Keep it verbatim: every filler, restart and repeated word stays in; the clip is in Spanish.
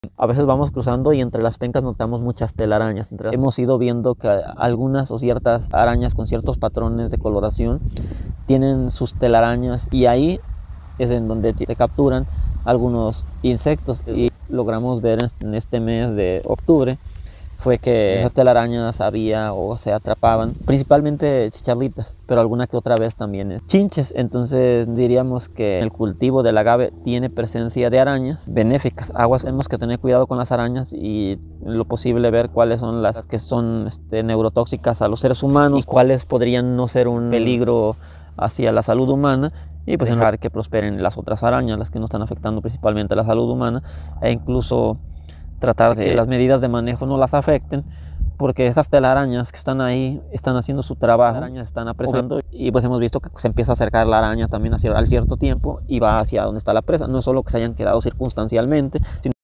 A veces vamos cruzando y entre las pencas notamos muchas telarañas. Entre las... Hemos ido viendo que algunas o ciertas arañas con ciertos patrones de coloración tienen sus telarañas, y ahí es en donde se capturan algunos insectos. Y logramos ver en este mes de octubre fue que esas telarañas había o se atrapaban principalmente chicharlitas, pero alguna que otra vez también chinches. Entonces diríamos que el cultivo del agave tiene presencia de arañas benéficas. Aguas, tenemos que tener cuidado con las arañas y en lo posible ver cuáles son las que son este, neurotóxicas a los seres humanos y cuáles podrían no ser un peligro hacia la salud humana, y pues dejar que prosperen las otras arañas, las que no están afectando principalmente a la salud humana, e incluso tratar de que las medidas de manejo no las afecten, porque esas telarañas que están ahí están haciendo su trabajo, las arañas están apresando, y pues hemos visto que se empieza a acercar la araña también hacia al cierto tiempo y va hacia donde está la presa. No es solo que se hayan quedado circunstancialmente, sino